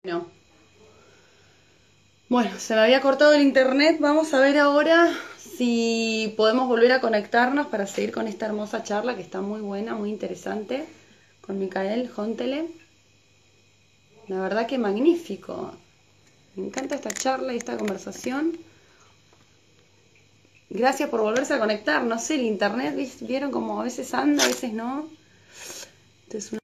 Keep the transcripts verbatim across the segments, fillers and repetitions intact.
No. Bueno, se me había cortado el internet. Vamos a ver ahora si podemos volver a conectarnos para seguir con esta hermosa charla que está muy buena, muy interesante, con Micael Hontele. La verdad que magnífico. Me encanta esta charla y esta conversación. Gracias por volverse a conectar. No sé, el internet, vieron como a veces anda, a veces no. Esto es una...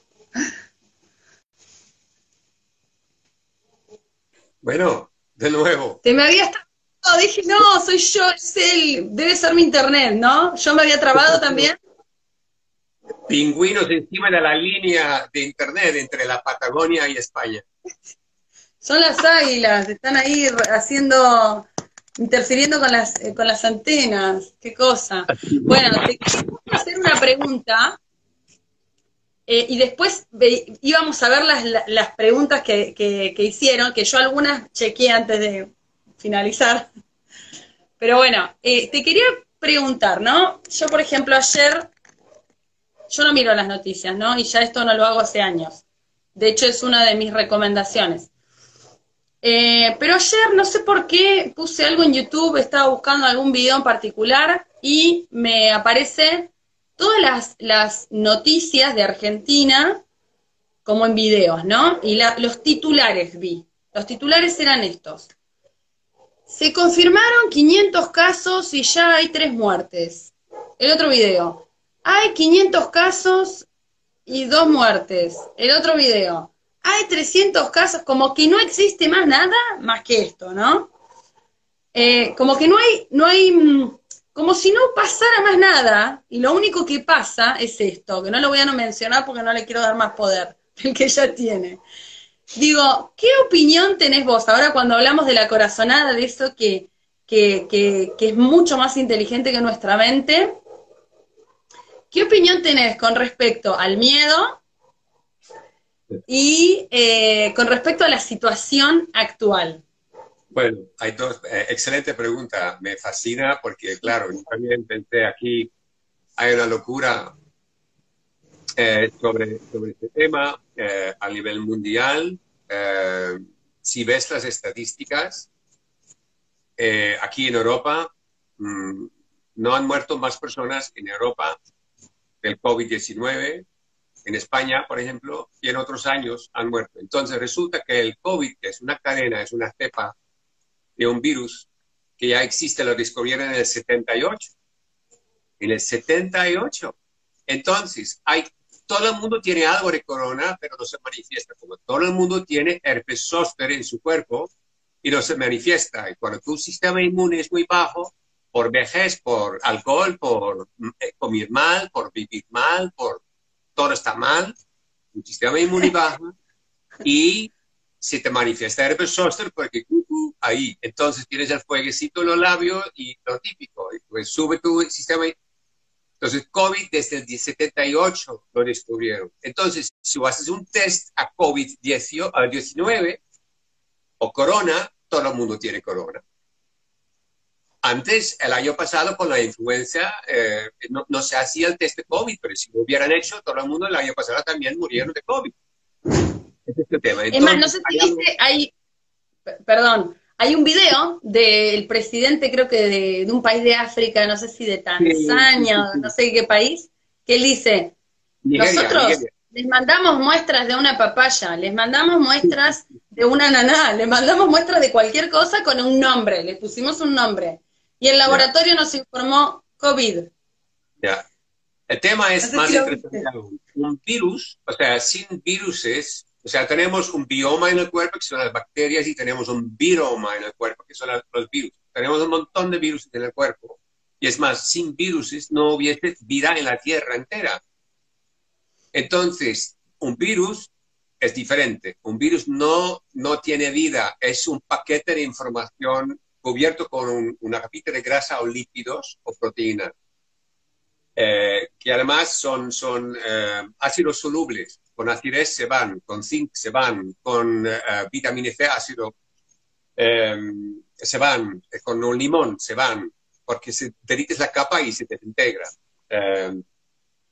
Bueno, de nuevo. Te me había estado, dije, no, soy yo, es él, debe ser mi internet, ¿no? Yo me había trabado también. Pingüinos encima de la línea de internet entre la Patagonia y España. Son las águilas, están ahí haciendo, interfiriendo con las, eh, con las antenas. Qué cosa. Bueno, te quiero hacer una pregunta eh, y después ve, íbamos a ver las, las preguntas que, que, que hicieron, que yo algunas chequeé antes de finalizar. Pero bueno, eh, te quería preguntar, ¿no? Yo, por ejemplo, ayer, yo no miro las noticias, ¿no? Y ya esto no lo hago hace años. De hecho, es una de mis recomendaciones. Eh, pero ayer, no sé por qué, puse algo en YouTube, estaba buscando algún video en particular y me aparece todas las, las noticias de Argentina como en videos, ¿no? Y la, los titulares vi. Los titulares eran estos. Se confirmaron quinientos casos y ya hay tres muertes. El otro video. Hay quinientos casos y dos muertes. El otro video. Hay trescientos casos, como que no existe más nada más que esto, ¿no? Eh, como que no hay, no hay, como si no pasara más nada, y lo único que pasa es esto, que no lo voy a no mencionar porque no le quiero dar más poder del que ya tiene. Digo, ¿qué opinión tenés vos ahora cuando hablamos de la corazonada, de eso que, que, que, que es mucho más inteligente que nuestra mente? ¿Qué opinión tenés con respecto al miedo y eh, con respecto a la situación actual? Bueno, hay dos. Eh, excelente pregunta. Me fascina porque, claro, yo también pensé aquí, hay una locura eh, sobre, sobre este tema eh, a nivel mundial. Eh, si ves las estadísticas, eh, aquí en Europa mmm, no han muerto más personas en Europa del COVID diecinueve. En España, por ejemplo, y en otros años han muerto. Entonces resulta que el COVID, que es una cadena, es una cepa de un virus que ya existe, lo descubrieron en el setenta y ocho. En el setenta y ocho. Entonces, hay, todo el mundo tiene algo de corona, pero no se manifiesta. Como todo el mundo tiene herpes zóster en su cuerpo y no se manifiesta. Y cuando tu sistema inmune es muy bajo, por vejez, por alcohol, por eh, comer mal, por vivir mal, por todo está mal, tu sistema inmune baja y se te manifiesta herpes zóster porque uh, uh, ahí, entonces tienes el fueguecito en los labios y lo típico, y pues sube tu sistema. Entonces, COVID desde el setenta y ocho lo descubrieron. Entonces, si haces un test a COVID diecinueve o corona, todo el mundo tiene corona. Antes, el año pasado, con la influenza, eh, no, no se hacía el test de COVID, pero si lo hubieran hecho, todo el mundo el año pasado también murieron de COVID. Ese es el tema. Entonces, Es más, no sé si viste, hay, perdón, hay un video del presidente, creo que de, de un país de África, no sé si de sí, sí, Tanzania, sí, o no sí. sé qué país, que él dice, Nigeria, nosotros Nigeria. les mandamos muestras de una papaya, les mandamos muestras de una ananá, les mandamos muestras de cualquier cosa con un nombre, les pusimos un nombre. Y el Ya, laboratorio nos informó COVID. ya. El tema No es sé si más lo interesante viste. aún. Un virus, o sea, sin viruses, o sea, tenemos un bioma en el cuerpo que son las bacterias y tenemos un viroma en el cuerpo que son los virus. Tenemos un montón de virus en el cuerpo. Y es más, sin viruses no hubiese vida en la Tierra entera. Entonces, un virus es diferente. Un virus no, no tiene vida, es un paquete de información cubierto con un, una capita de grasa o lípidos o proteínas. Eh, que además son, son eh, ácidos solubles. Con acidez se van, con zinc se van, con eh, vitamina C, ácido eh, se van, eh, con un limón se van, porque se derrites la capa y se desintegra. Eh,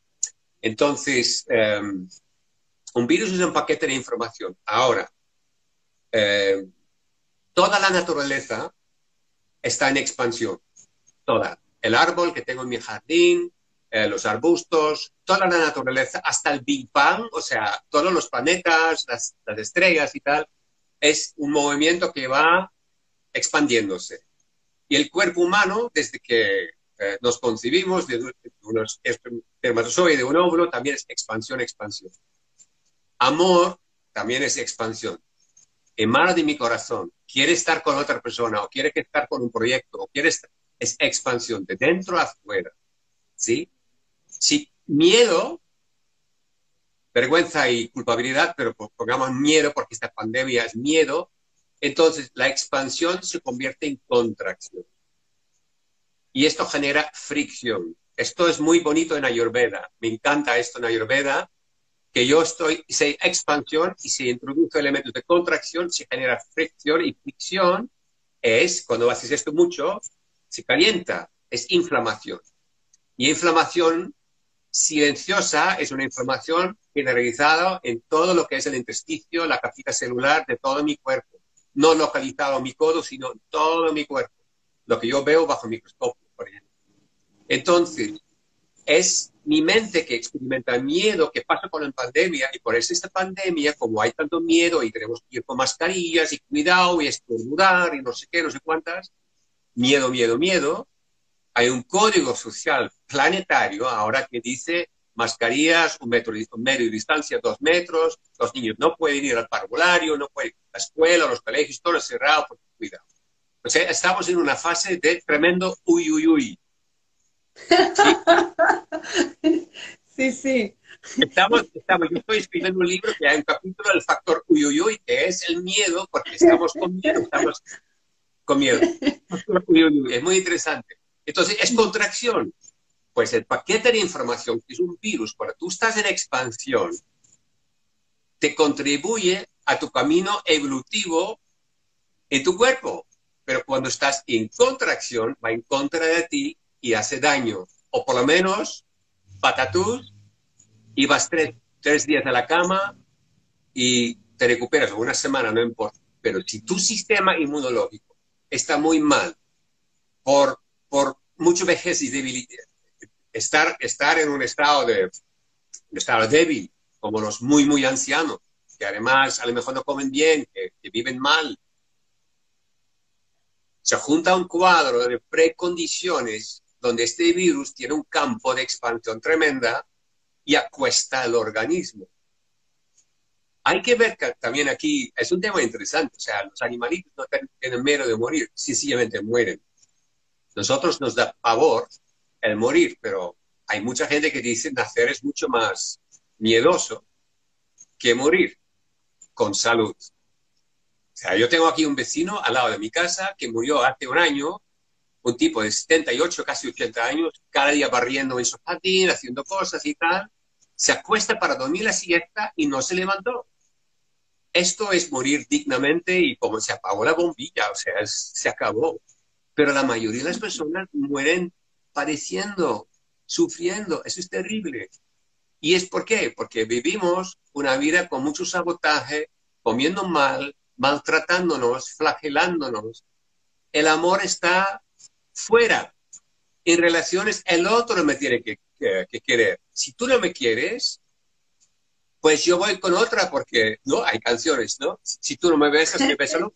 entonces, eh, un virus es un paquete de información. Ahora, eh, toda la naturaleza está en expansión, toda. El árbol que tengo en mi jardín, eh, los arbustos, toda la naturaleza, hasta el Big Bang, o sea, todos los planetas, las, las estrellas y tal, es un movimiento que va expandiéndose. Y el cuerpo humano, desde que eh, nos concibimos de unos espermatozoides, de un óvulo, también es expansión, expansión. Amor también es expansión. Emana de mi corazón. Quiere estar con otra persona, o quiere estar con un proyecto, o quiere estar, es expansión, de dentro a afuera. ¿Sí? Si miedo, vergüenza y culpabilidad, pero pongamos miedo porque esta pandemia es miedo, entonces la expansión se convierte en contracción. Y esto genera fricción. Esto es muy bonito en Ayurveda. Me encanta esto en Ayurveda, que yo estoy, si hay expansión y se introduce elementos de contracción, se genera fricción, y fricción es, cuando haces esto mucho, se calienta, es inflamación. Y inflamación silenciosa es una inflamación generalizada en todo lo que es el intersticio, la capita celular de todo mi cuerpo. No localizado en mi codo, sino en todo mi cuerpo. Lo que yo veo bajo el microscopio, por ejemplo. Entonces, es mi mente que experimenta miedo, que pasa con la pandemia, y por eso esta pandemia, como hay tanto miedo y tenemos que ir con mascarillas y cuidado y estornudar y no sé qué, no sé cuántas, miedo, miedo, miedo, hay un código social planetario ahora que dice mascarillas, un metro, un medio de distancia, dos metros, los niños no pueden ir al parvulario, no pueden ir a la escuela, los colegios, todo cerrado, por cuidado. O sea, estamos en una fase de tremendo uy, uy, uy. ¿Sí? Sí, sí. Estamos, estamos, yo estoy escribiendo un libro que hay un capítulo del factor uy, uy, uy, que es el miedo, porque estamos con miedo, estamos con miedo. Uy, uy, uy, es muy interesante. Entonces, es contracción. Pues el paquete de información, que es un virus, cuando tú estás en expansión, te contribuye a tu camino evolutivo en tu cuerpo. Pero cuando estás en contracción, va en contra de ti y hace daño. O por lo menos, patatús, y vas tres, tres días a la cama y te recuperas, o una semana, no importa. Pero si tu sistema inmunológico está muy mal por, por mucho vejez y debilidad, estar, estar en un estado, de, un estado débil, como los muy, muy ancianos, que además a lo mejor no comen bien, que, que viven mal, se junta un cuadro de precondiciones donde este virus tiene un campo de expansión tremenda y acuesta al organismo. Hay que ver que también aquí es un tema interesante. O sea, los animalitos no tienen miedo de morir, sencillamente mueren. Nosotros nos da pavor el morir, pero hay mucha gente que dice nacer es mucho más miedoso que morir con salud. O sea, yo tengo aquí un vecino al lado de mi casa que murió hace un año, un tipo de setenta y ocho, casi ochenta años, cada día barriendo en su jardín, haciendo cosas y tal. Se acuesta para dormir la siesta y no se levantó. Esto es morir dignamente y como se apagó la bombilla, o sea, es, se acabó. Pero la mayoría de las personas mueren padeciendo, sufriendo. Eso es terrible. ¿Y es por qué? Porque vivimos una vida con mucho sabotaje, comiendo mal, maltratándonos, flagelándonos. El amor está fuera. En relaciones, el otro me tiene que, que, que querer. Si tú no me quieres, pues yo voy con otra porque, ¿no? Hay canciones, ¿no? Si tú no me besas, me bésalo.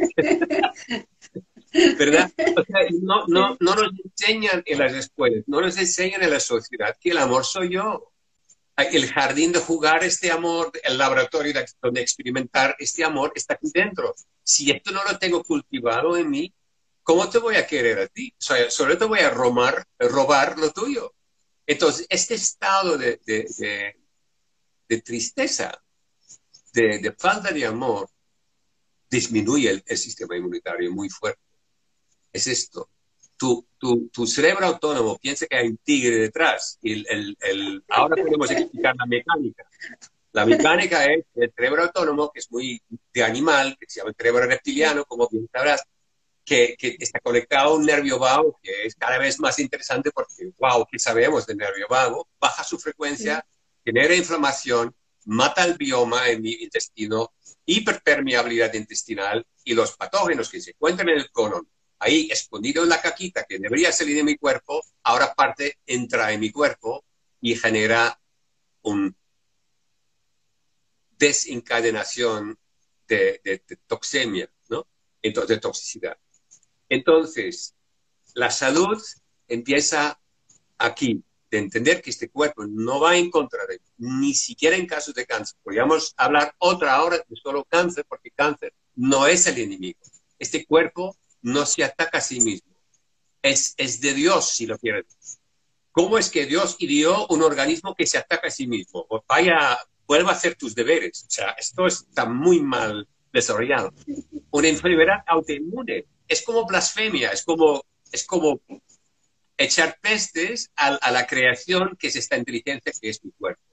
¿Verdad? O sea, no, no, no nos enseñan en las escuelas, no nos enseñan en la sociedad que el amor soy yo. El jardín de jugar este amor, el laboratorio donde experimentar este amor está aquí dentro. Si esto no lo tengo cultivado en mí, ¿cómo te voy a querer a ti? O sea, solo te voy a robar, robar lo tuyo. Entonces, este estado de, de, de, de tristeza, de, de falta de amor, disminuye el, el sistema inmunitario muy fuerte. Es esto. Tu, tu, tu cerebro autónomo piensa que hay un tigre detrás. Y el, el, el, ahora podemos explicar la mecánica. La mecánica es el cerebro autónomo, que es muy de animal, que se llama el cerebro reptiliano, como bien sabrás, que, que está conectado a un nervio vago, que es cada vez más interesante porque, wow, ¿qué sabemos del nervio vago? Baja su frecuencia, genera inflamación, mata el bioma en mi intestino, hiperpermeabilidad intestinal y los patógenos que se encuentran en el colon, ahí escondido en la caquita que debería salir de mi cuerpo, ahora parte, entra en mi cuerpo y genera una desencadenación de, de, de toxemia, ¿no? Entonces, de toxicidad. Entonces, la salud empieza aquí, de entender que este cuerpo no va en contra de, ni siquiera en casos de cáncer. Podríamos hablar otra hora de solo cáncer, porque cáncer no es el enemigo. Este cuerpo no se ataca a sí mismo. Es, es de Dios, si lo quieres. ¿Cómo es que Dios ideó un organismo que se ataca a sí mismo? Pues vaya, vuelva a hacer tus deberes. O sea, esto está muy mal desarrollado. Una enfermedad autoinmune es como blasfemia, es como, es como echar pestes a, a la creación que es esta inteligencia que es mi cuerpo.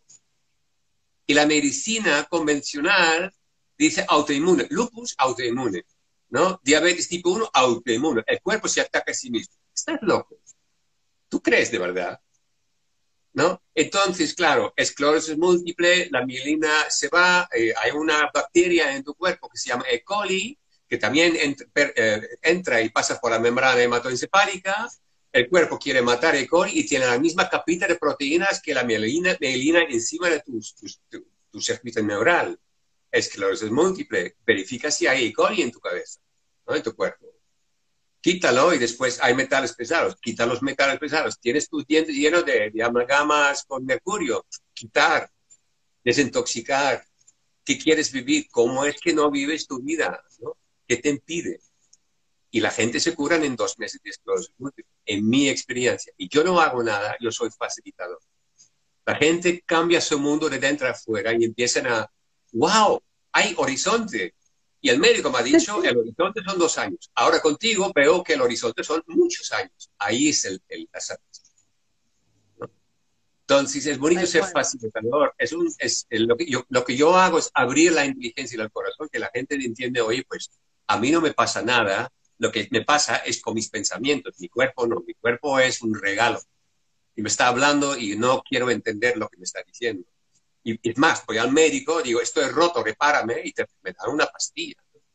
Y la medicina convencional dice autoinmune, lupus autoinmune, ¿no? Diabetes tipo uno autoinmune, el cuerpo se ataca a sí mismo. Estás loco. ¿Tú crees de verdad? ¿No? Entonces, claro, esclerosis múltiple, la mielina se va, eh, hay una bacteria en tu cuerpo que se llama E. coli, que también entra, per, eh, entra y pasa por la membrana hematoencefálica. El cuerpo quiere matar E. coli y tiene la misma capita de proteínas que la mielina, mielina encima de tu, tu, tu, tu circuito neural. Esclerosis múltiple, verifica si hay E. coli en tu cabeza, ¿no? En tu cuerpo. Quítalo y después hay metales pesados. Quita los metales pesados. Tienes tus dientes llenos de, de amalgamas con mercurio. Quitar, desintoxicar. ¿Qué quieres vivir? ¿Cómo es que no vives tu vida? ¿No? ¿Qué te impide? Y la gente se curan en dos meses de esclerosis múltiple, en mi experiencia. Y yo no hago nada, yo soy facilitador. La gente cambia su mundo de dentro a afuera y empiezan a, wow, hay horizonte. Y el médico me ha dicho, el horizonte son dos años. Ahora contigo veo que el horizonte son muchos años. Ahí es el, el la ¿no? Entonces, es bonito ser facilitador. Es un, es, lo, que yo, lo que yo hago es abrir la inteligencia y el corazón, que la gente entiende, oye, pues a mí no me pasa nada. Lo que me pasa es con mis pensamientos. Mi cuerpo no. Mi cuerpo es un regalo. Y me está hablando y no quiero entender lo que me está diciendo. Y es más, voy al médico, digo, esto es roto, repárame, y te, me dan una pastilla.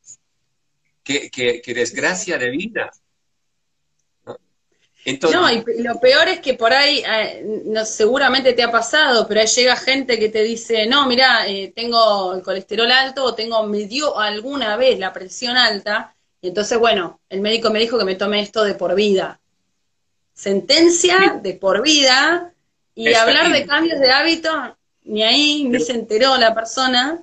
Qué, qué, qué desgracia de vida. ¿No? Entonces, no, y lo peor es que por ahí, eh, no, seguramente te ha pasado, pero ahí llega gente que te dice, no, mira, eh, tengo el colesterol alto o tengo, me dio alguna vez la presión alta, y entonces, bueno, el médico me dijo que me tome esto de por vida. Sentencia de por vida, y está hablar aquí. de cambios de hábito, ni ahí, ni se enteró la persona.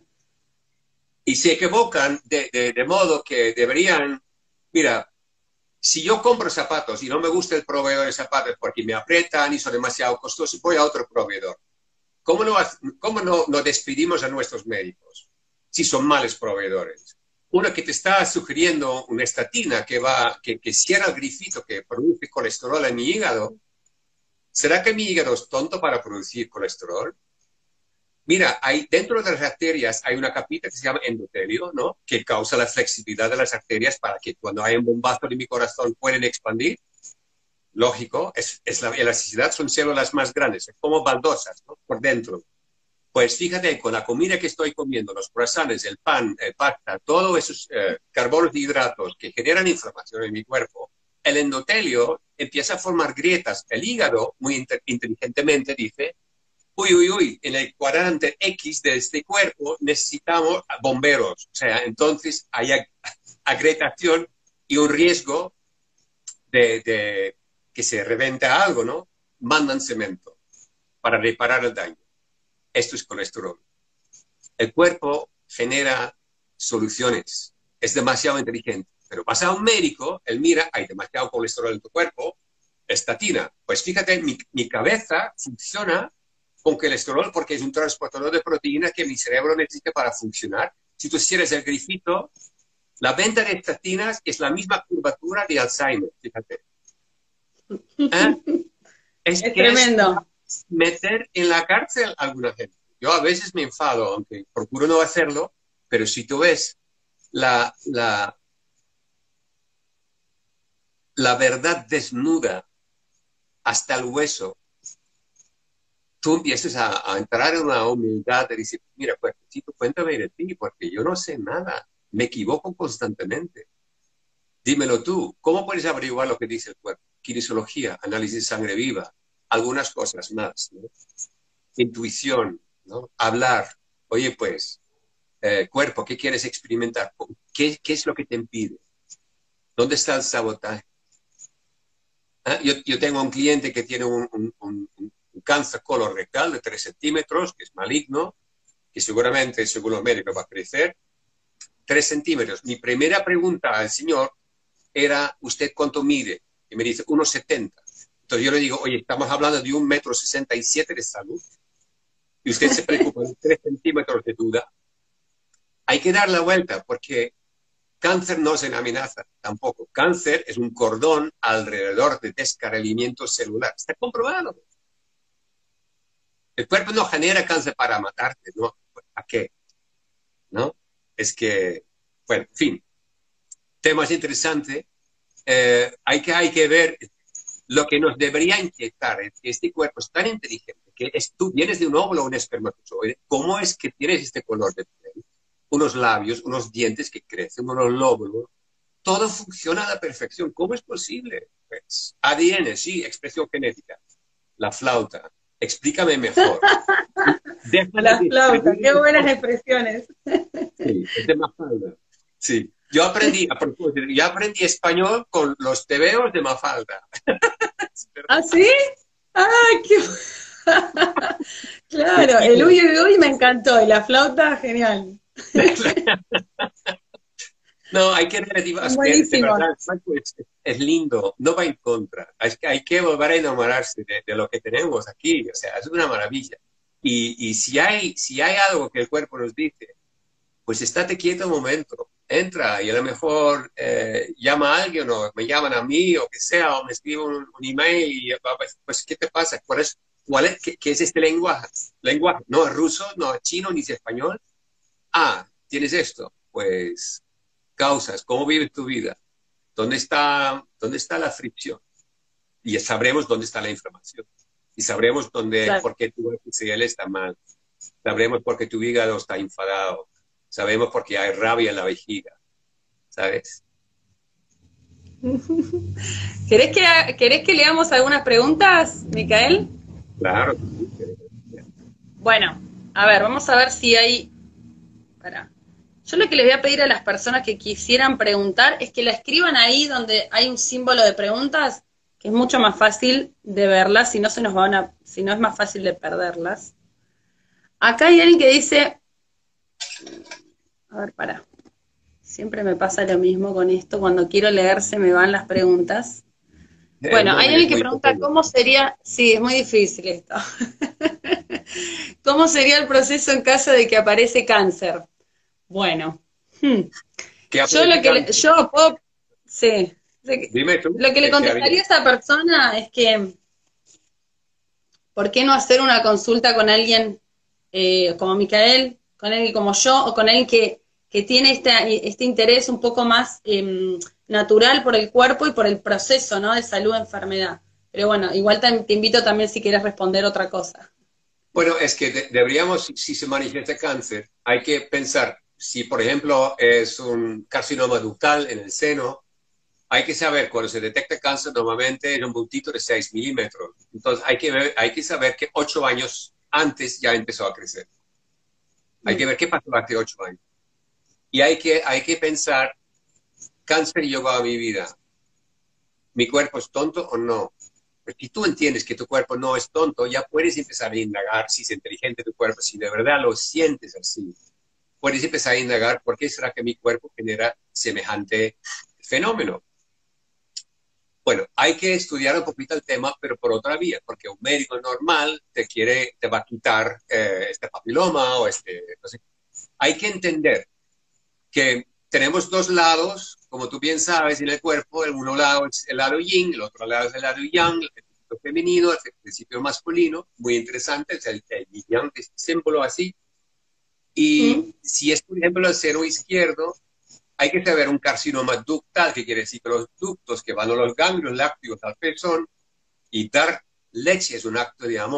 Y se equivocan de, de, de modo que deberían, mira, si yo compro zapatos y no me gusta el proveedor de zapatos porque me aprietan y son demasiado costosos, voy a otro proveedor. ¿Cómo no, cómo no, no despedimos a nuestros médicos si son malos proveedores? Uno que te está sugiriendo una estatina que, va, que, que cierra el grifito que produce colesterol en mi hígado, ¿será que mi hígado es tonto para producir colesterol? Mira, hay, dentro de las arterias hay una capita que se llama endotelio, ¿no? Que causa la flexibilidad de las arterias para que cuando hay un bombazo de mi corazón pueden expandir. Lógico, es, es la elasticidad, son células más grandes, como baldosas, ¿no? Por dentro. Pues fíjate, con la comida que estoy comiendo, los croissants, el pan, el pasta, todos esos eh, carbonos y hidratos que generan inflamación en mi cuerpo, el endotelio empieza a formar grietas. El hígado, muy inteligentemente, dice, uy, uy, uy, en el cuadrante X de este cuerpo necesitamos bomberos. O sea, entonces hay ag agregación y un riesgo de, de que se reventa algo, ¿no? Mandan cemento para reparar el daño. Esto es colesterol. El cuerpo genera soluciones. Es demasiado inteligente. Pero vas a un médico, él mira, hay demasiado colesterol en tu cuerpo, estatina. Pues fíjate, mi, mi cabeza funciona con colesterol porque es un transportador de proteínas que mi cerebro necesita para funcionar. Si tú cierras el grifito, la venta de estatinas es la misma curvatura de Alzheimer, fíjate. ¿Eh? Es, es que tremendo. Es meter en la cárcel a alguna gente. Yo a veces me enfado, aunque procuro no hacerlo, pero si tú ves la, la, la verdad desnuda hasta el hueso, tú empiezas a, a entrar en una humildad de decir, mira, pues, chico, cuéntame de ti, porque yo no sé nada, me equivoco constantemente. Dímelo tú, ¿cómo puedes averiguar lo que dice el cuerpo? Kinesiología, análisis de sangre viva, algunas cosas más, ¿no? Intuición, ¿no? Hablar. Oye, pues, eh, cuerpo, ¿qué quieres experimentar? ¿Qué, ¿Qué es lo que te impide? ¿Dónde está el sabotaje? ¿Ah? Yo, yo tengo un cliente que tiene un, un, un, un cáncer colorectal de tres centímetros, que es maligno, que seguramente, según los médicos, va a crecer. tres centímetros. Mi primera pregunta al señor era, ¿usted cuánto mide? Y me dice, uno setenta. Entonces yo le digo, oye, estamos hablando de un metro sesenta y siete de salud. Y usted se preocupa de tres centímetros de duda. Hay que dar la vuelta, porque cáncer no es una amenaza tampoco. Cáncer es un cordón alrededor de descarrilamiento celular. Está comprobado. El cuerpo no genera cáncer para matarte, ¿no? ¿A qué? ¿No? Es que, bueno, en fin. Temas interesantes. Eh, hay, que, hay que ver lo que nos debería inquietar. Es que este cuerpo es tan inteligente que es, tú vienes de un óvulo o un espermatozoide. ¿Cómo es que tienes este color de piel? Unos labios, unos dientes que crecen, unos lóbulos. Todo funciona a la perfección. ¿Cómo es posible? Pues, A D N, sí, expresión genética. La flauta. Explícame mejor. La flauta, qué buenas expresiones. Sí, es de Mafalda. Sí. Yo aprendí, a propósito, yo aprendí español con los tebeos de Mafalda. ¿Ah, sí? ¡Ay, qué... Claro, el uy, uy, uy me encantó, y la flauta, genial. No, hay que relativar, de verdad, es, es lindo, no va en contra. Es que hay que volver a enamorarse de, de lo que tenemos aquí, o sea, es una maravilla. Y, y si, hay, si hay algo que el cuerpo nos dice, pues estate quieto un momento, entra y a lo mejor eh, llama a alguien o me llaman a mí o que sea, o me escribe un, un email y pues, pues, ¿qué te pasa? ¿Cuál es, cuál es, qué, qué es este lenguaje? Lenguaje, no es ruso, no es chino, ni es español. Ah, tienes esto, pues causas, ¿cómo vives tu vida? ¿Dónde está, dónde está la fricción? Y ya sabremos dónde está la inflamación. Y sabremos dónde, claro, por qué tu H C L está mal. Sabremos por qué tu hígado está enfadado. Sabemos por qué hay rabia en la vejiga. ¿Sabes? ¿Querés que, ¿Querés que leamos algunas preguntas, Micael? Claro. Bueno, a ver, vamos a ver si hay... Para. Yo lo que les voy a pedir a las personas que quisieran preguntar es que la escriban ahí donde hay un símbolo de preguntas, que es mucho más fácil de verlas, si no se nos van a, si no es más fácil de perderlas. Acá hay alguien que dice, a ver, para, siempre me pasa lo mismo con esto, cuando quiero leer se me van las preguntas. Bueno, hay alguien que pregunta cómo sería, sí, es muy difícil esto, ¿cómo sería el proceso en caso de que aparece cáncer? Bueno, hmm. yo lo que le, yo puedo, sí, Dime tú, lo que le contestaría a esa persona es que, ¿por qué no hacer una consulta con alguien eh, como Micael, con alguien como yo, o con alguien que, que tiene este, este interés un poco más eh, natural por el cuerpo y por el proceso, ¿no?, de salud-enfermedad? Pero bueno, igual te, te invito también si quieres responder otra cosa. Bueno, es que de, deberíamos, si se manifiesta cáncer, hay que pensar, si por ejemplo es un carcinoma ductal en el seno, hay que saber, cuando se detecta cáncer, normalmente es un bultito de seis milímetros. Entonces hay que, ver, hay que saber que ocho años antes ya empezó a crecer. Hay que ver qué pasó hace ocho años. Y hay que, hay que pensar, ¿cáncer llegó a mi vida? ¿Mi cuerpo es tonto o no? Pues si tú entiendes que tu cuerpo no es tonto, ya puedes empezar a indagar si es inteligente tu cuerpo, si de verdad lo sientes así. Puedes empezar a indagar por qué será que mi cuerpo genera semejante fenómeno. Bueno, hay que estudiar un poquito el tema, pero por otra vía, porque un médico normal te quiere, te va a quitar eh, este papiloma o este, no sé. Hay que entender que tenemos dos lados, como tú bien sabes, en el cuerpo. El uno lado es el lado yin, el otro lado es el lado yang, el principio femenino, el principio masculino. Muy interesante, es el, el yang, este símbolo así. Y ¿Mm? Si es, por ejemplo, el seno izquierdo, hay que saber un carcinoma ductal, que quiere decir que los ductos que van a los ganglios lácteos al pezón, y dar leche es un acto de amor,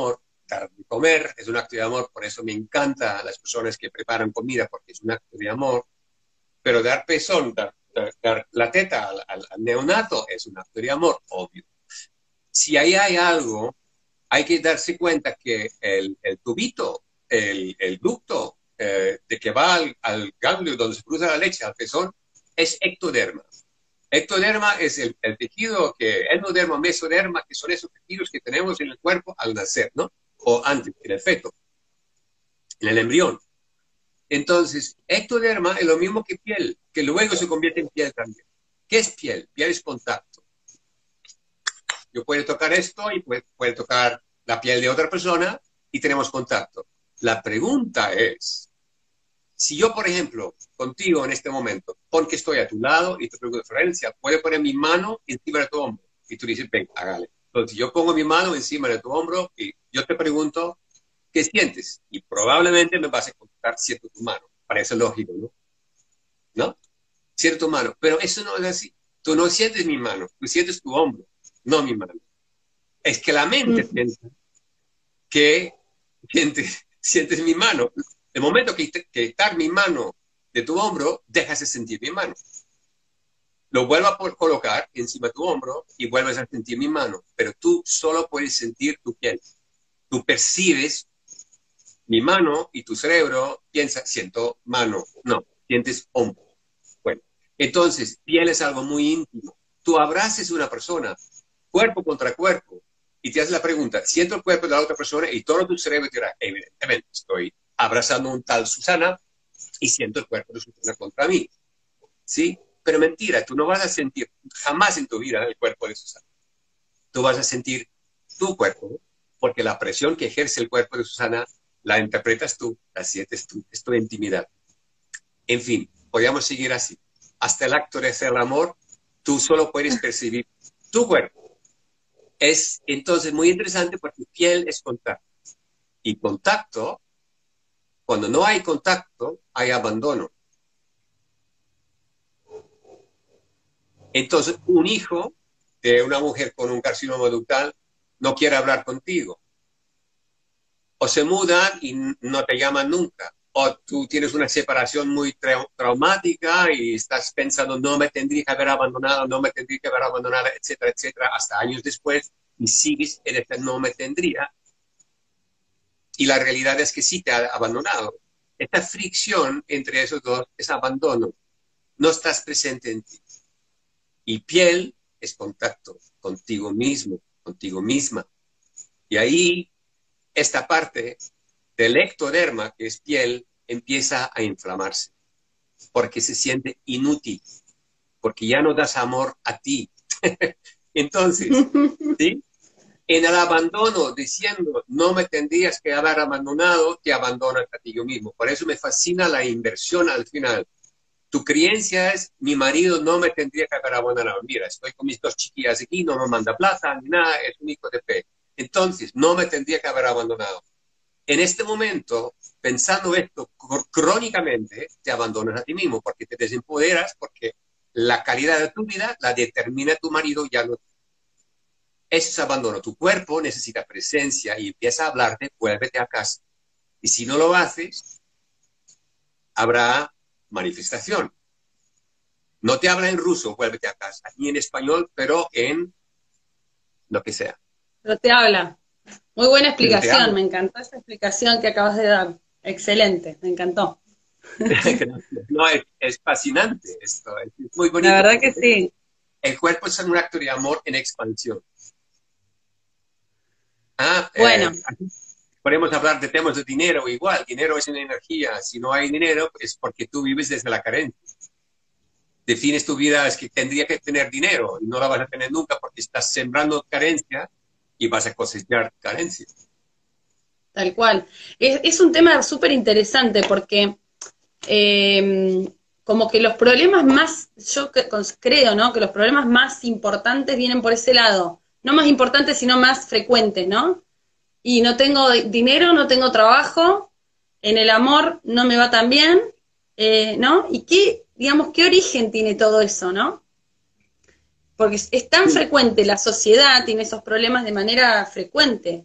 dar de comer, es un acto de amor, por eso me encanta las personas que preparan comida, porque es un acto de amor, pero dar pezón, dar, dar, dar la teta al, al, al neonato es un acto de amor, obvio. Si ahí hay algo, hay que darse cuenta que el, el tubito, el, el ducto eh, de que va al, al ganglio donde se cruza la leche, al pezón, es ectoderma. Ectoderma es el, el tejido que, endoderma, mesoderma, que son esos tejidos que tenemos en el cuerpo al nacer, ¿no? O antes, en el feto, en el embrión. Entonces, ectoderma es lo mismo que piel, que luego se convierte en piel también. ¿Qué es piel? Piel es contacto. Yo puedo tocar esto y puedo, puedo tocar la piel de otra persona y tenemos contacto. La pregunta es, si yo, por ejemplo, contigo en este momento, pon que estoy a tu lado y te pregunto, Florencia, ¿puedo poner mi mano encima de tu hombro? Y tú dices, ven, hágale. Entonces yo pongo mi mano encima de tu hombro y yo te pregunto, ¿qué sientes? Y probablemente me vas a contestar, siento tu mano. Parece lógico, ¿no? ¿No? Siento tu mano. Pero eso no es así. Tú no sientes mi mano, tú sientes tu hombro, no mi mano. Es que la mente Mm. piensa que sientes, sientes mi mano. El momento que, que quitar mi mano de tu hombro, dejas de sentir mi mano. Lo vuelvo a colocar encima de tu hombro y vuelves a sentir mi mano. Pero tú solo puedes sentir tu piel. Tú percibes mi mano y tu cerebro piensa, siento mano. No, sientes hombro. Bueno, entonces, piel es algo muy íntimo. Tú abraces a una persona, cuerpo contra cuerpo, y te haces la pregunta, siento el cuerpo de la otra persona y todo tu cerebro te dirá, evidentemente, estoy abrazando a un tal Susana y siento el cuerpo de Susana contra mí. ¿Sí? Pero mentira, tú no vas a sentir jamás en tu vida el cuerpo de Susana. Tú vas a sentir tu cuerpo, porque la presión que ejerce el cuerpo de Susana la interpretas tú, la sientes tú, es tu intimidad. En fin, podríamos seguir así. Hasta el acto de hacer el amor, tú solo puedes percibir tu cuerpo. Es entonces muy interesante porque piel es contacto. Y contacto, cuando no hay contacto, hay abandono. Entonces, un hijo de una mujer con un carcinoma ductal no quiere hablar contigo. O se mudan y no te llaman nunca. O tú tienes una separación muy tra traumática y estás pensando, no me tendría que haber abandonado, no me tendría que haber abandonado, etcétera, etcétera, hasta años después, y sigues en este no me tendría. Y la realidad es que sí te ha abandonado. Esta fricción entre esos dos es abandono. No estás presente en ti. Y piel es contacto contigo mismo, contigo misma. Y ahí esta parte del ectoderma, que es piel, empieza a inflamarse. Porque se siente inútil. Porque ya no das amor a ti. Entonces, ¿sí? En el abandono, diciendo, no me tendrías que haber abandonado, te abandonas a ti mismo. Por eso me fascina la inversión al final. Tu creencia es, mi marido no me tendría que haber abandonado. Mira, estoy con mis dos chiquillas aquí, no me manda plata, ni nada, es un hijo de fe. Entonces, no me tendría que haber abandonado. En este momento, pensando esto crónicamente, te abandonas a ti mismo, porque te desempoderas, porque la calidad de tu vida la determina tu marido, ya no. Eso es abandono. Tu cuerpo necesita presencia y empieza a hablarte, vuélvete a casa. Y si no lo haces, habrá manifestación. No te habla en ruso, vuélvete a casa, ni en español, pero en lo que sea. Pero te habla. Muy buena Pero te explicación, habla. me encantó esa explicación que acabas de dar. Excelente, me encantó. No, es, es fascinante esto, es muy bonito. La verdad que sí. El cuerpo es un acto de amor en expansión. Ah, Bueno. eh, aquí podemos hablar de temas de dinero igual. Dinero es una energía. Si no hay dinero, es porque tú vives desde la carencia. Defines tu vida, es que tendría que tener dinero y no la vas a tener nunca porque estás sembrando carencia y vas a cosechar carencia. Tal cual. Es, es un tema súper interesante porque eh, como que los problemas más, yo creo, ¿no? Que los problemas más importantes vienen por ese lado. No más importantes, sino más frecuentes, ¿no? Y no tengo dinero, no tengo trabajo, en el amor no me va tan bien, eh, ¿no? ¿Y qué, digamos, qué origen tiene todo eso, no? Porque es tan frecuente, la sociedad tiene esos problemas de manera frecuente.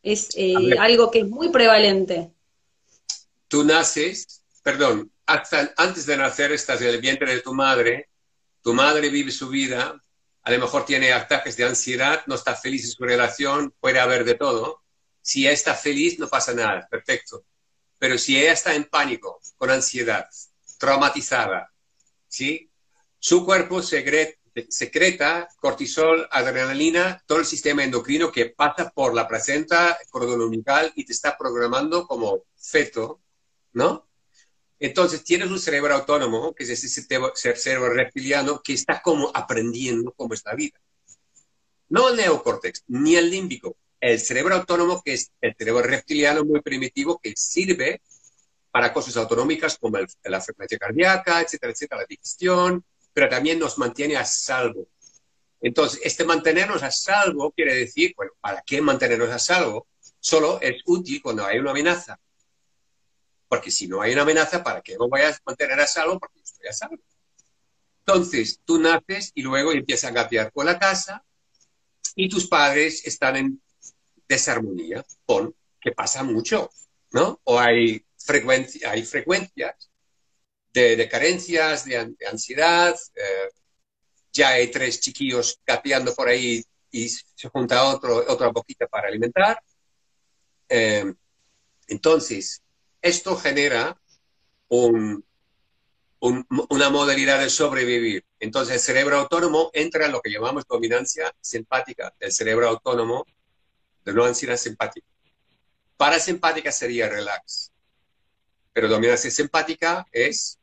es eh, algo que es muy prevalente. Tú naces, perdón, hasta antes de nacer estás en el vientre de tu madre, tu madre vive su vida, a lo mejor tiene ataques de ansiedad, no está feliz en su relación, puede haber de todo. Si ella está feliz, no pasa nada, perfecto. Pero si ella está en pánico, con ansiedad, traumatizada, ¿sí? Su cuerpo secreta, secreta cortisol, adrenalina, todo el sistema endocrino que pasa por la placenta cordón umbilical y te está programando como feto, ¿no? Entonces tienes un cerebro autónomo, que es ese cerebro reptiliano, que está como aprendiendo cómo es la vida. No el neocórtex, ni el límbico. El cerebro autónomo, que es el cerebro reptiliano muy primitivo, que sirve para cosas autonómicas como el, la frecuencia cardíaca, etcétera, etcétera, la digestión, pero también nos mantiene a salvo. Entonces, este mantenernos a salvo quiere decir, bueno, ¿para qué mantenernos a salvo? Solo es útil cuando hay una amenaza. Porque si no hay una amenaza, ¿para qué me voy a mantener a salvo? Porque yo estoy a salvo. Entonces, tú naces y luego empiezas a gatear por la casa y tus padres están en desarmonía, con que pasa mucho, ¿no? O hay, frecuencia, hay frecuencias de, de carencias, de, de ansiedad, eh, ya hay tres chiquillos gateando por ahí y se junta otro, otra boquita para alimentar. Eh, entonces, esto genera un, un, una modalidad de sobrevivir. Entonces, el cerebro autónomo entra en lo que llamamos dominancia simpática, el cerebro autónomo de no ansiedad simpática. Parasimpática sería relax, pero dominancia simpática es...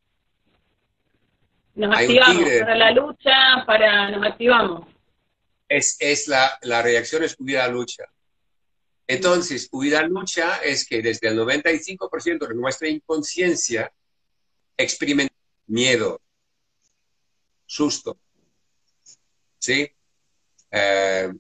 Nos activamos para la lucha, para nos activamos. Es, es la, la reacción es huida-lucha. Entonces, huida-lucha es que desde el noventa y cinco por ciento de nuestra inconsciencia experimenta miedo, susto, ¿sí? Eh,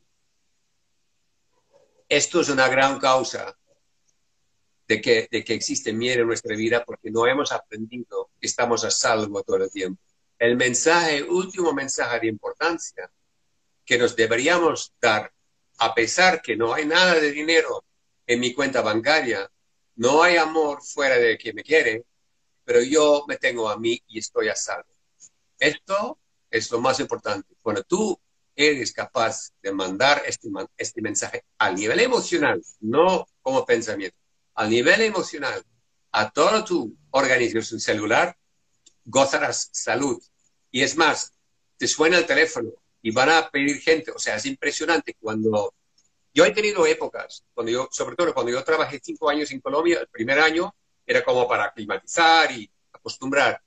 esto es una gran causa de que, de que existe miedo en nuestra vida porque no hemos aprendido que estamos a salvo todo el tiempo. El mensaje, el último mensaje de importancia que nos deberíamos dar, a pesar que no hay nada de dinero en mi cuenta bancaria, no hay amor fuera de quien me quiere, pero yo me tengo a mí y estoy a salvo. Esto es lo más importante. Cuando tú eres capaz de mandar este, este mensaje a nivel emocional, no como pensamiento, a nivel emocional, a todo tu organismo celular, gozarás salud. Y es más, te suena el teléfono y van a pedir gente. O sea, es impresionante cuando... Yo he tenido épocas, cuando yo, sobre todo cuando yo trabajé cinco años en Colombia, el primer año era como para aclimatizar y acostumbrar.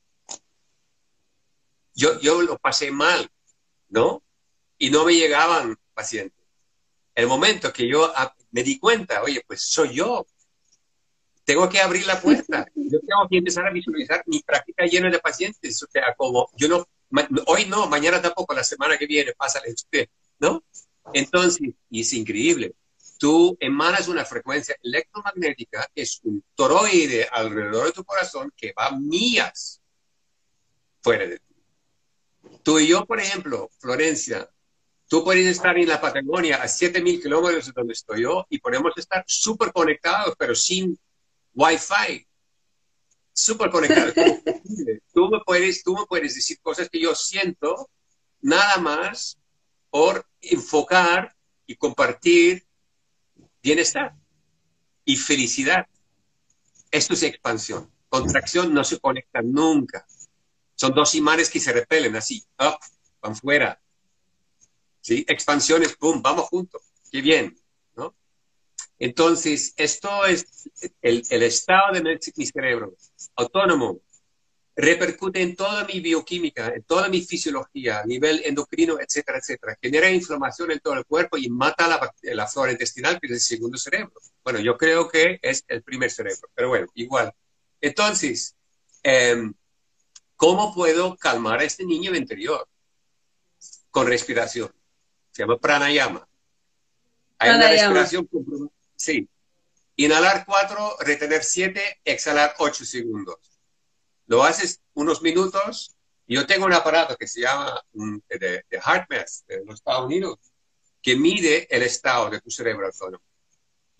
Yo, yo lo pasé mal, ¿no? Y no me llegaban pacientes. El momento que yo me di cuenta, oye, pues soy yo. Tengo que abrir la puerta. Yo tengo que empezar a visualizar mi práctica llena de pacientes. O sea, como yo no, hoy no, mañana tampoco, la semana que viene, pásale usted, ¿no? Entonces, y es increíble. Tú emanas una frecuencia electromagnética, que es un toroide alrededor de tu corazón que va millas fuera de ti. Tú y yo, por ejemplo, Florencia, tú puedes estar en la Patagonia a siete mil kilómetros de donde estoy yo y podemos estar súper conectados, pero sin Wi-Fi. Súper conectados. tú, me puedes, tú me puedes decir cosas que yo siento nada más por enfocar y compartir bienestar y felicidad. Esto es expansión. Contracción no se conecta nunca. Son dos imanes que se repelen así, up, van fuera. ¿Sí? Expansiones, pum, vamos juntos. Qué bien, ¿no? Entonces, esto es el, el estado de mi cerebro autónomo. Repercute en toda mi bioquímica, en toda mi fisiología, a nivel endocrino, etcétera, etcétera. Genera inflamación en todo el cuerpo y mata la, la flora intestinal, que es el segundo cerebro. Bueno, yo creo que es el primer cerebro, pero bueno, igual. Entonces, eh, ¿cómo puedo calmar a este niño interior? Con respiración. Se llama pranayama. Hay pranayama. Una respiración. Sí. Inhalar cuatro, retener siete, exhalar ocho segundos. Lo haces unos minutos. Yo tengo un aparato que se llama de, de HeartMath de los Estados Unidos que mide el estado de tu cerebro autónomo.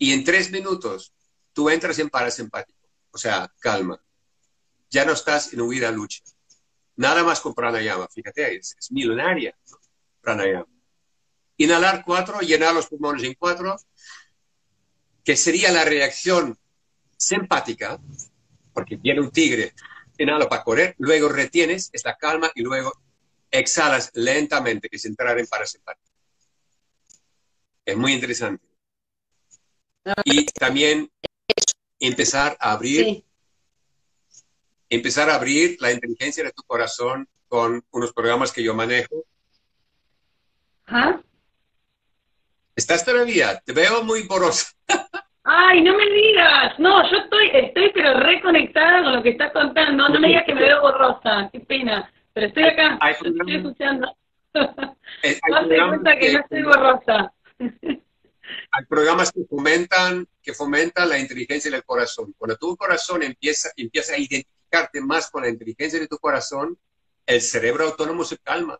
Y en tres minutos tú entras en parasimpático, o sea, calma. Ya no estás en huida lucha. Nada más con pranayama, fíjate, es, es milenaria, ¿no? Pranayama. Inhalar cuatro, llenar los pulmones en cuatro, que sería la reacción simpática, porque viene un tigre, inhala para correr, luego retienes, está calma y luego exhalas lentamente, que es entrar en parasimpático. Es muy interesante. Y también empezar a abrir, Sí. empezar a abrir la inteligencia de tu corazón con unos programas que yo manejo. Ajá. ¿Estás todavía? Te veo muy borrosa. Ay, no me digas. No, yo estoy, estoy pero reconectada con lo que estás contando. No me digas que me veo borrosa. Qué pena. Pero estoy acá. Hay Yo estoy escuchando. Eh, hay, Vas a dar programas cuenta que que, no estoy borrosa. hay programas que fomentan, que fomentan la inteligencia del corazón. Cuando tu corazón empieza, empieza a identificarte más con la inteligencia de tu corazón, el cerebro autónomo se calma.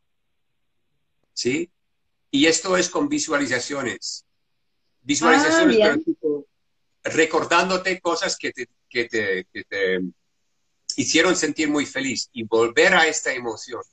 ¿Sí? Y esto es con visualizaciones. Ah, Visualizaciones, pero bien. tipo, recordándote cosas que te, que, te, que te hicieron sentir muy feliz y volver a esta emoción.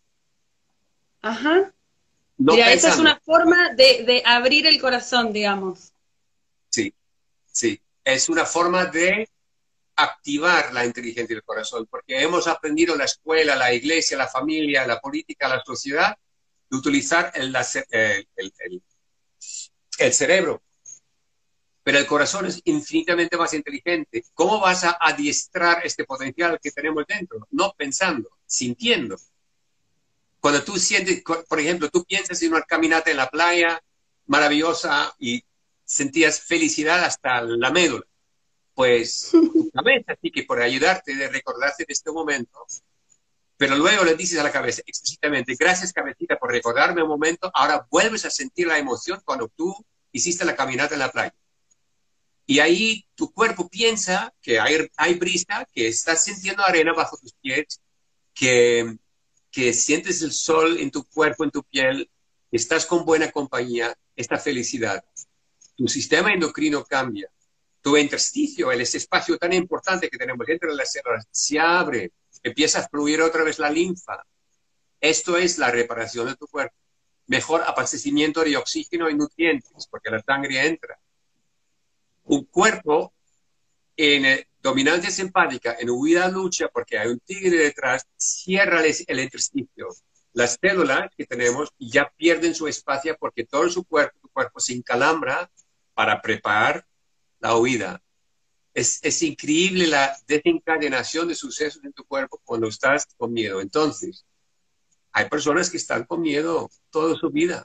Ajá. No Mira, esa es pensando. una forma de, de abrir el corazón, digamos. Sí, sí. Es una forma de activar la inteligencia del corazón, porque hemos aprendido en la escuela, la iglesia, la familia, la política, la sociedad, de utilizar el, el, el, el, el cerebro. Pero el corazón es infinitamente más inteligente. ¿Cómo vas a adiestrar este potencial que tenemos dentro? No pensando, sintiendo. Cuando tú sientes, por ejemplo, tú piensas en una caminata en la playa maravillosa y sentías felicidad hasta la médula, pues tu cabeza sí que por ayudarte de recordarte de este momento, pero luego le dices a la cabeza explícitamente, gracias cabecita por recordarme un momento, ahora vuelves a sentir la emoción cuando tú hiciste la caminata en la playa. Y ahí tu cuerpo piensa que hay, hay brisa, que estás sintiendo arena bajo tus pies, que, que sientes el sol en tu cuerpo, en tu piel, que estás con buena compañía, esta felicidad. Tu sistema endocrino cambia. Tu intersticio, el ese espacio tan importante que tenemos dentro de las células, se abre, empieza a fluir otra vez la linfa. Esto es la reparación de tu cuerpo. Mejor abastecimiento de oxígeno y nutrientes, porque la sangre entra. Un cuerpo en eh, dominancia simpática, en huida-lucha, porque hay un tigre detrás, cierra el, el intersticio. Las células que tenemos ya pierden su espacio porque todo su cuerpo, tu cuerpo se encalambra para preparar la huida. Es, es increíble la desencadenación de sucesos en tu cuerpo cuando estás con miedo. Entonces, hay personas que están con miedo toda su vida.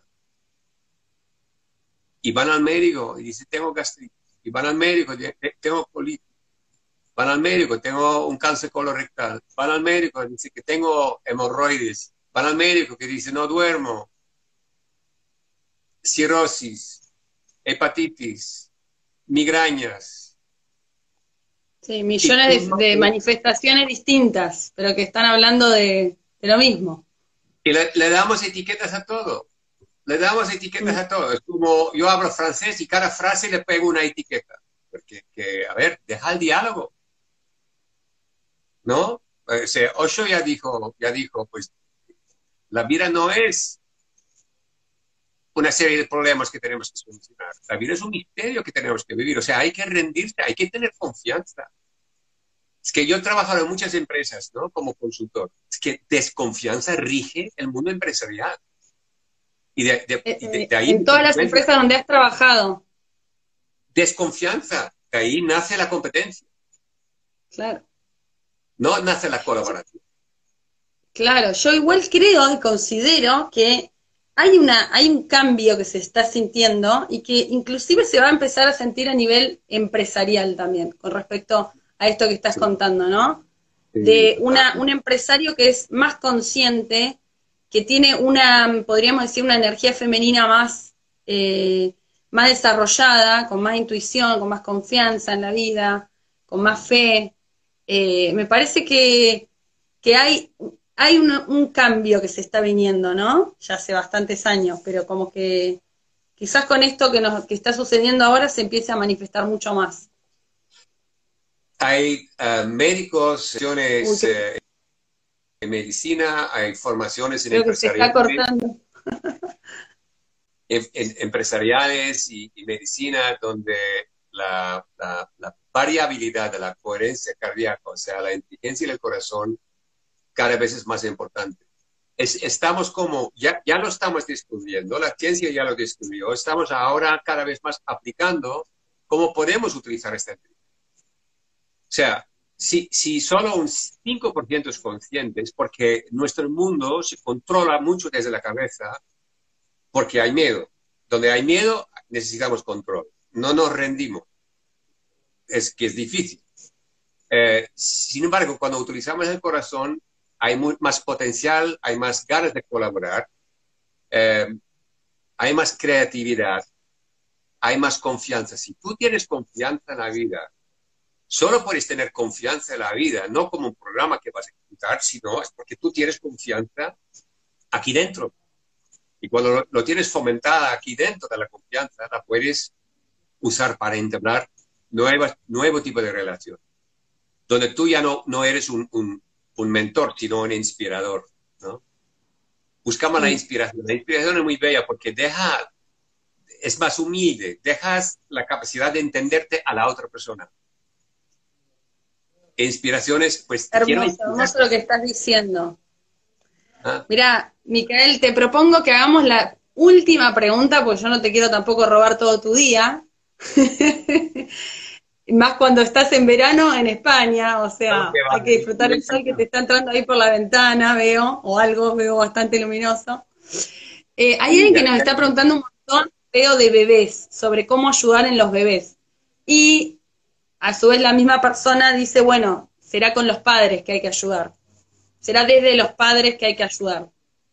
Y van al médico y dicen, tengo gastritis. Y van al médico, tengo colitis. Van al médico, tengo un cáncer colorectal. Van al médico, dice que tengo hemorroides. Van al médico que dice, no duermo. Cirrosis, hepatitis, migrañas. Sí, millones de, de manifestaciones distintas, pero que están hablando de, de lo mismo. Y le, le damos etiquetas a todo. Le damos etiquetas a todo. Es como yo hablo francés y cada frase le pego una etiqueta. Porque, que, a ver, deja el diálogo. ¿No? O sea, Osho ya dijo, ya dijo, pues, la vida no es una serie de problemas que tenemos que solucionar. La vida es un misterio que tenemos que vivir. O sea, hay que rendirse, hay que tener confianza. Es que yo he trabajado en muchas empresas, ¿no? Como consultor. Es que desconfianza rige el mundo empresarial. Y de, de, Eh, y de, de ahí en todas las empresas donde has trabajado. Desconfianza. De ahí nace la competencia. Claro. No nace la colaboración. Claro, yo igual creo y considero que hay una, hay un cambio que se está sintiendo y que inclusive se va a empezar a sentir a nivel empresarial también, con respecto a esto que estás Sí. contando, ¿no? Sí. De una, un empresario que es más consciente, que tiene una, podríamos decir, una energía femenina más, eh, más desarrollada, con más intuición, con más confianza en la vida, con más fe. Eh, me parece que, que hay, hay un, un cambio que se está viniendo, ¿no? Ya hace bastantes años, pero como que quizás con esto que, nos, que está sucediendo ahora se empiece a manifestar mucho más. Hay uh, médicos, eh, en medicina, hay formaciones en Creo que se está cortando. En, en, empresariales y, y medicina donde la, la, la variabilidad de la coherencia cardíaca, o sea, la inteligencia del corazón, cada vez es más importante. Es, estamos como, ya, ya lo estamos descubriendo, la ciencia ya lo descubrió, estamos ahora cada vez más aplicando cómo podemos utilizar esta inteligencia. O sea, si, si solo un cinco por ciento es consciente, es porque nuestro mundo se controla mucho desde la cabeza, porque hay miedo. Donde hay miedo, necesitamos control. No nos rendimos. Es que es difícil. Eh, sin embargo, cuando utilizamos el corazón, hay muy, más potencial, hay más ganas de colaborar, eh, hay más creatividad, hay más confianza. Si tú tienes confianza en la vida, solo puedes tener confianza en la vida, no como un programa que vas a ejecutar, sino es porque tú tienes confianza aquí dentro. Y cuando lo, lo tienes fomentada aquí dentro de la confianza, la puedes usar para entablar nuevas, nuevo tipo de relación. Donde tú ya no, no eres un, un, un mentor, sino un inspirador, ¿no? Buscamos sí. la inspiración. La inspiración es muy bella porque deja, es más humilde, dejas la capacidad de entenderte a la otra persona. Inspiraciones, pues... Hermoso, hermoso lo que estás diciendo. ¿Ah? Mira, Micael, te propongo que hagamos la última pregunta, porque yo no te quiero tampoco robar todo tu día. Más cuando estás en verano en España, o sea, okay, vale. Hay que disfrutar el sol que te está entrando ahí por la ventana, veo, o algo, veo bastante luminoso. Eh, hay alguien que nos está preguntando un montón, veo, de bebés, sobre cómo ayudar en los bebés. Y a su vez la misma persona dice, bueno, será con los padres que hay que ayudar. Será desde los padres que hay que ayudar.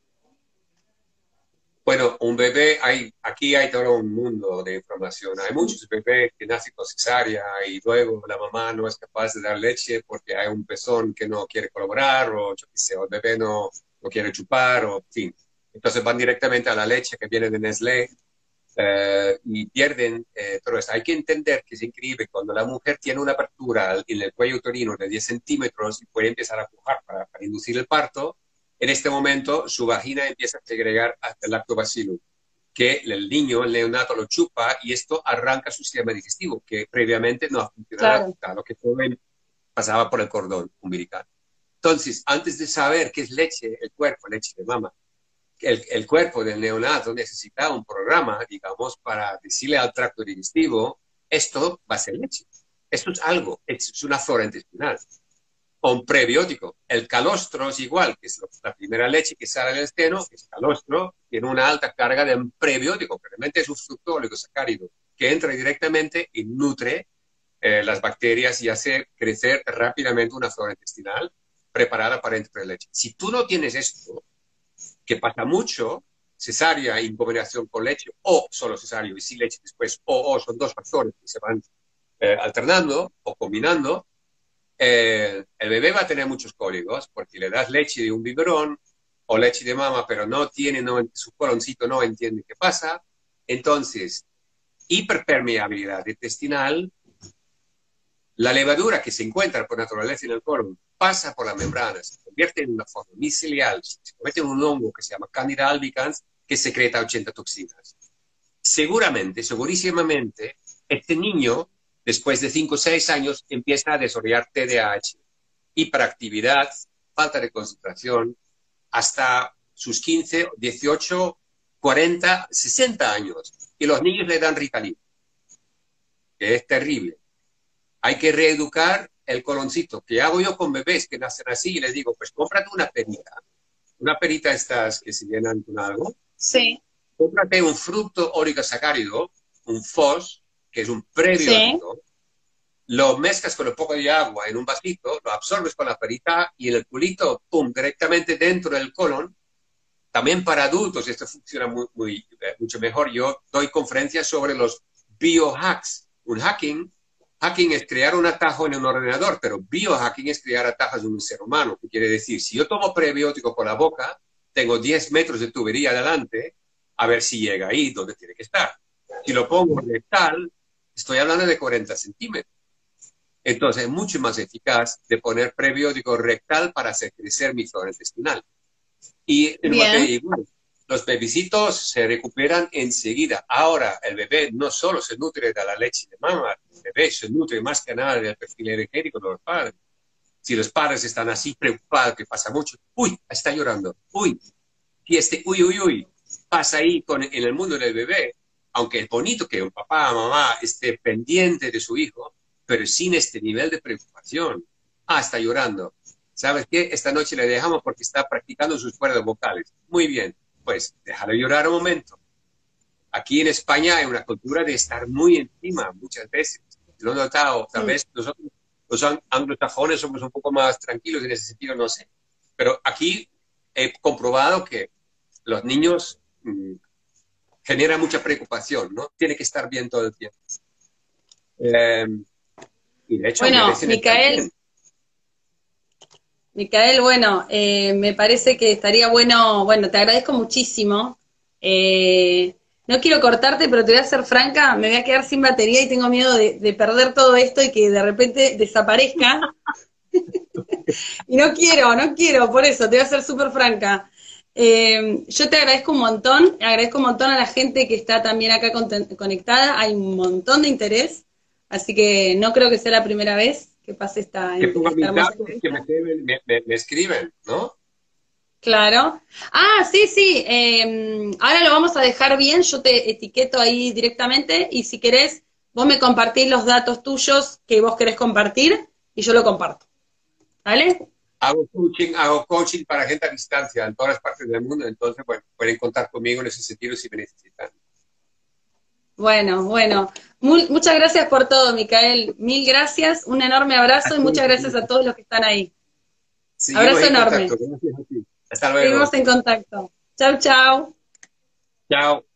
Bueno, un bebé, hay, aquí hay todo un mundo de información. Hay muchos bebés que nacen con cesárea y luego la mamá no es capaz de dar leche porque hay un pezón que no quiere colaborar o, yo qué sé, o el bebé no, no quiere chupar, o en fin. Entonces van directamente a la leche que viene de Nestlé eh, y pierden eh, todo esto. Hay que entender que es increíble cuando la mujer tiene una apertura en el cuello uterino de diez centímetros y puede empezar a pujar para, para inducir el parto. En este momento, su vagina empieza a segregar el lactobacillus, que el niño, el neonato, lo chupa y esto arranca su sistema digestivo, que previamente no ha funcionado, claro. Lo que pasaba por el cordón umbilical. Entonces, antes de saber qué es leche, el cuerpo, leche de mama, el, el cuerpo del neonato necesita un programa, digamos, para decirle al tracto digestivo, esto va a ser leche. Esto es algo, es una flora intestinal. O un prebiótico. El calostro es igual, que es la primera leche que sale del seno, es calostro, tiene una alta carga de un prebiótico, que realmente es un fructo oligosacárido, que entra directamente y nutre eh, las bacterias y hace crecer rápidamente una flora intestinal preparada para entrar leche. Si tú no tienes esto, que pasa mucho, cesárea en combinación con leche, o solo cesárea y sin leche después, o, o son dos factores que se van eh, alternando o combinando, Eh, el bebé va a tener muchos cólicos porque le das leche de un biberón o leche de mama, pero no tiene, no, su coloncito no entiende qué pasa. Entonces, hiperpermeabilidad intestinal, la levadura que se encuentra por naturaleza en el colon pasa por la membrana, se convierte en una forma micelial, se convierte en un hongo que se llama Candida albicans, que secreta ochenta toxinas. Seguramente, segurísimamente, este niño después de cinco o seis años empieza a desarrollar T D A H, hiperactividad, falta de concentración, hasta sus quince, dieciocho, cuarenta, sesenta años. Y los niños le dan Ritalin, que es terrible. Hay que reeducar el coloncito, que hago yo con bebés que nacen así, y les digo, pues cómprate una perita. Una perita estas que se llenan con algo. Sí. Cómprate un fruto oligosacárido, un F O S, que es un prebiótico, sí. Lo mezclas con un poco de agua en un vasito, lo absorbes con la perita y en el culito, pum, directamente dentro del colon. También para adultos esto funciona muy, muy, mucho mejor. Yo doy conferencias sobre los biohacks. Un hacking, hacking es crear un atajo en un ordenador, pero biohacking es crear atajos en un ser humano. ¿Qué quiere decir? Si yo tomo prebiótico por la boca, tengo diez metros de tubería adelante, a ver si llega ahí donde tiene que estar. Si lo pongo rectal, estoy hablando de cuarenta centímetros. Entonces es mucho más eficaz de poner prebiótico rectal para hacer crecer mi flora intestinal. Y el bebé igual. Los bebecitos se recuperan enseguida. Ahora, el bebé no solo se nutre de la leche de mamá, el bebé se nutre más que nada del perfil energético de los padres. Si los padres están así preocupados, que pasa mucho, uy, está llorando, uy, y este, uy, uy, uy, pasa ahí con, en el mundo del bebé, aunque es bonito que un papá, mamá esté pendiente de su hijo, pero sin este nivel de preocupación. Ah, está llorando. ¿Sabes qué? Esta noche le dejamos porque está practicando sus cuerdas vocales. Muy bien, pues déjalo llorar un momento. Aquí en España hay una cultura de estar muy encima muchas veces. Lo he notado, tal vez nosotros, los anglosajones, somos un poco más tranquilos en ese sentido, no sé. Pero aquí he comprobado que los niños mmm, generan mucha preocupación, ¿no? Tiene que estar bien todo el tiempo. Eh, y de hecho, bueno, Micael, Micael, bueno, eh, me parece que estaría bueno, bueno, te agradezco muchísimo. Eh, no quiero cortarte, pero te voy a ser franca, me voy a quedar sin batería y tengo miedo de, de perder todo esto y que de repente desaparezca. Y no quiero, no quiero, por eso, te voy a ser súper franca. Eh, yo te agradezco un montón, agradezco un montón a la gente que está también acá conectada, hay un montón de interés, así que no creo que sea la primera vez que pase esta, que esta mis datos, que me, me, me, me escriben, ¿no? Claro. Ah, sí, sí, eh, ahora lo vamos a dejar bien, yo te etiqueto ahí directamente y si querés, vos me compartís los datos tuyos que vos querés compartir y yo lo comparto. ¿Vale? Hago coaching, hago coaching para gente a distancia en todas las partes del mundo, entonces, bueno, pueden contar conmigo en ese sentido si me necesitan. Bueno, bueno. Muy, muchas gracias por todo, Micael. Mil gracias, un enorme abrazo y muchas gracias a todos los que están ahí. Seguimos abrazo en enorme. Contacto. Gracias a ti. Hasta luego. Seguimos en contacto. Chau, chau. Chao.